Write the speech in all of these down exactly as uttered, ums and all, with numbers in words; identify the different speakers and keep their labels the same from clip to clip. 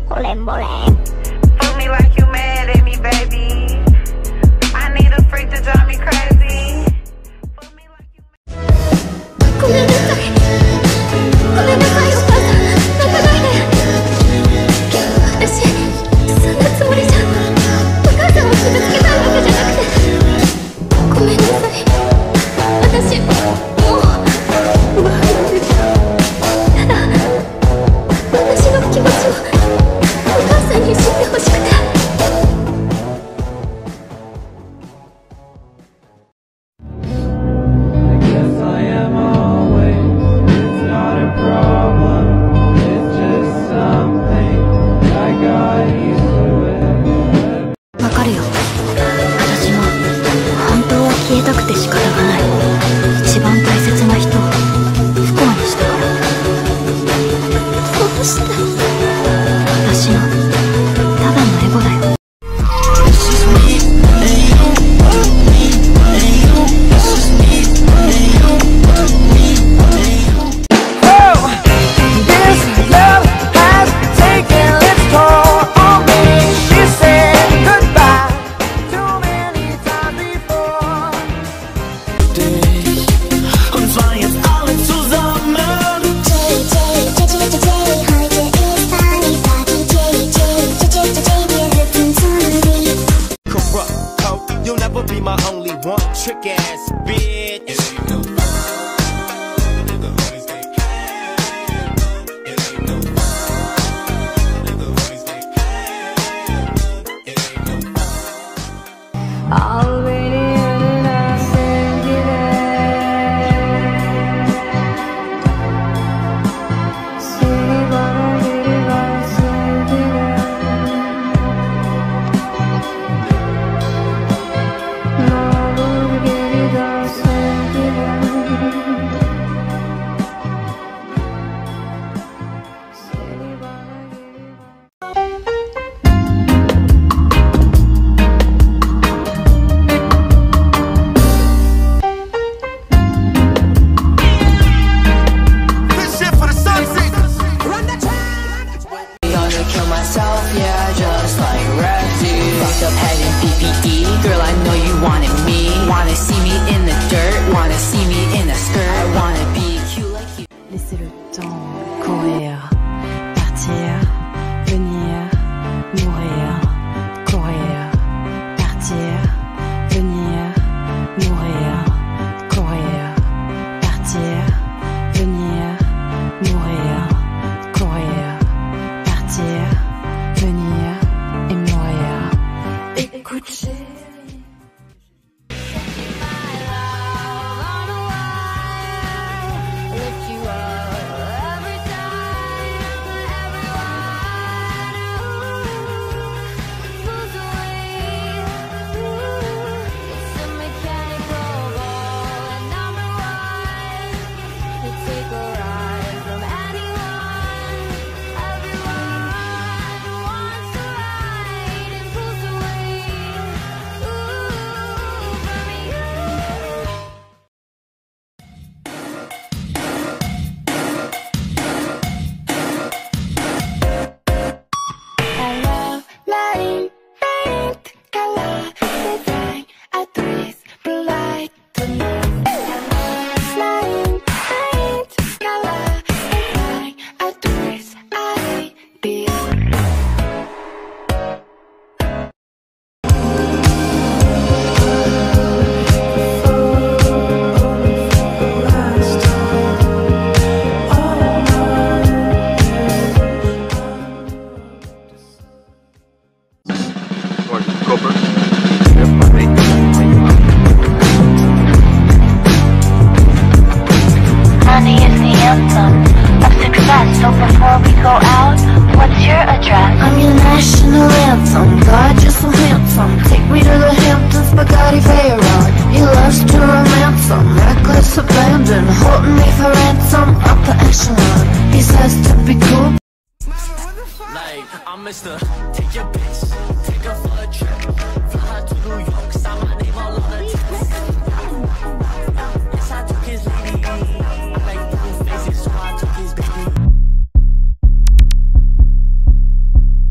Speaker 1: Bolem, bolem.
Speaker 2: Fuck me like you mad at me, baby. I need a freak to drive me crazy. Fuck me like you mad.
Speaker 1: ごめんなさい。ごめんなさい、お母さん。泣かないで。私、そんなつもりじゃ、お母さんを傷つけたいわけじゃなくて。ごめんなさい。私、もう、奪われてる。ただ、私の気持ちを、お母さんに知ってほしくて。わかるよ。私も本当は消えたくて仕方がない。一番大切な人を不幸にしたから。どうして？私のただのエゴだよ。
Speaker 3: Trick ass bitch.
Speaker 4: Girl, I know you wanted me. Wanna see me in the dirt. Wanna see me in a skirt. I wanna be cute like you.
Speaker 5: Laissez le temps courir, partir, venir, mourir, courir, partir, venir, mourir, courir, partir, venir, mourir, courir, partir, venir et mourir. Écoute.
Speaker 1: Money is the anthem of success. So before we go out, what's your address?
Speaker 6: I'm your national anthem. God, you're so handsome. Take me to the Hamptons, Bugatti Veyron. He loves to romance them, reckless abandon, holding me for ransom. Upper echelon, he says to be cool.
Speaker 3: Like, I'm Mister Take your bitch, take her for a trip. Fly to New York, sign my name all over the tickets. Yes, I took his lady. I like blue faces, so I took his baby.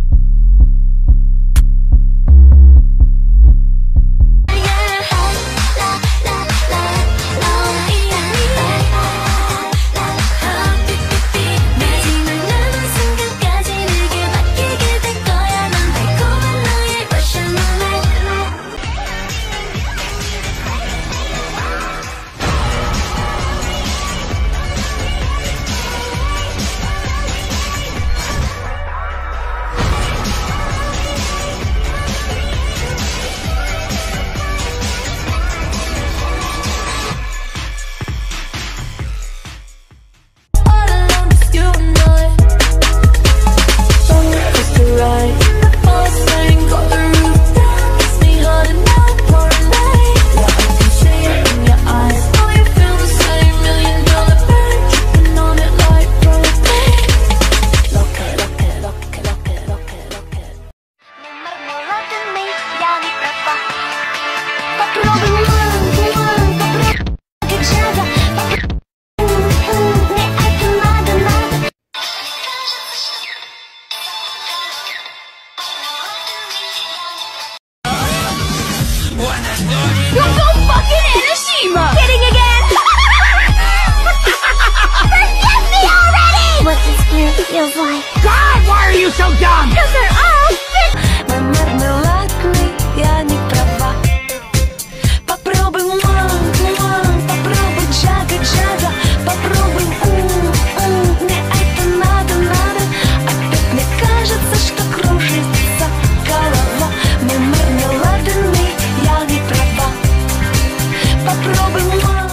Speaker 1: feels like.
Speaker 3: God, why are you so dumb?
Speaker 1: Cause they're all fit.
Speaker 5: Мой мармеладный, я не права. Попробуй мам, мам, попробуй джага-джага. Попробуй ум, ум, мне это надо, надо. Опять мне кажется, что кружится голова. Мой мармеладный, я не права. Попробуй мам.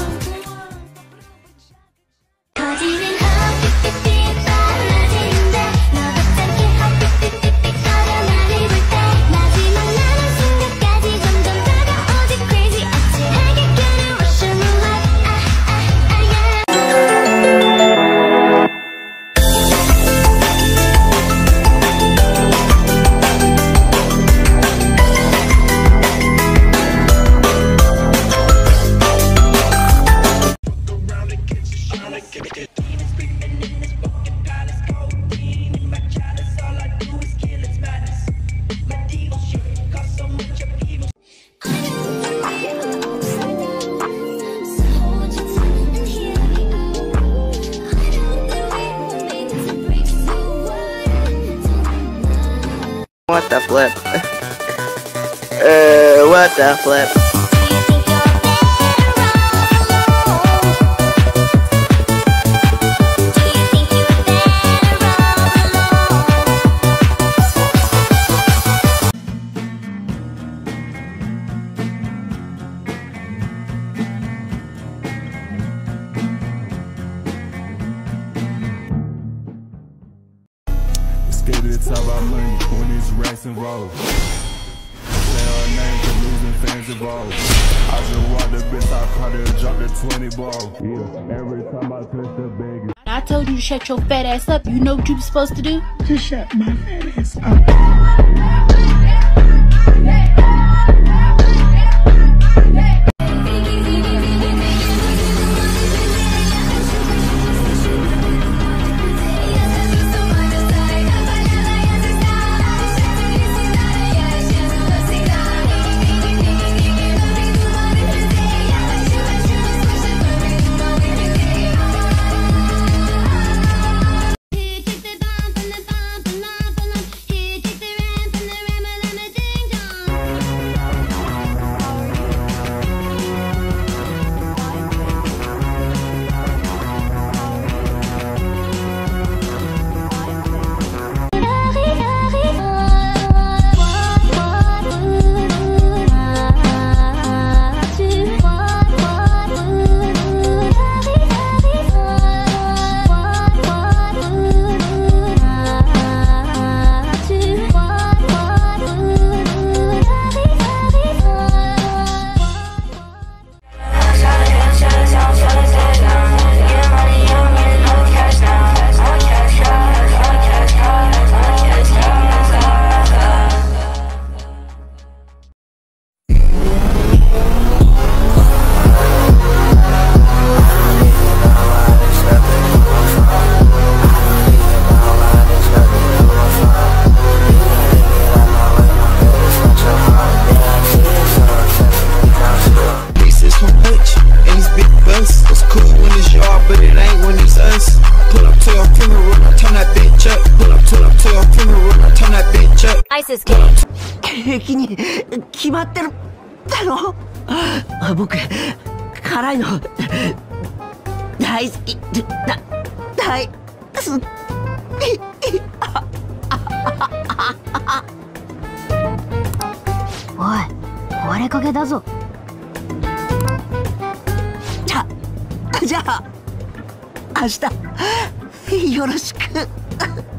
Speaker 1: 거짓은 헛삐삐삐 빨라지는데 너같지 않게 헛삐삐삐삐거려 나를 볼 때 마지막 나는 순간까지 점점 다가오지 crazy 아찔하게 껴는 rushing like ah ah ah yeah.
Speaker 7: What the flip? uh, what the flip?
Speaker 8: Scared to talk about money when it's racks involved. Say our names and losing fans involved. I just walked the bitch, I caught her, dropped the twenty ball. Yeah, every time I touch the bag.
Speaker 9: I told you to shut your fat ass up. You know what you were supposed to do?
Speaker 8: Just shut my fat ass up.
Speaker 1: ISIS gang.
Speaker 10: ケーキに決まってるだろ。僕辛いの大好きだ大好き。
Speaker 1: おい、壊れかけだぞ。
Speaker 10: じゃじゃあ明日よろしく。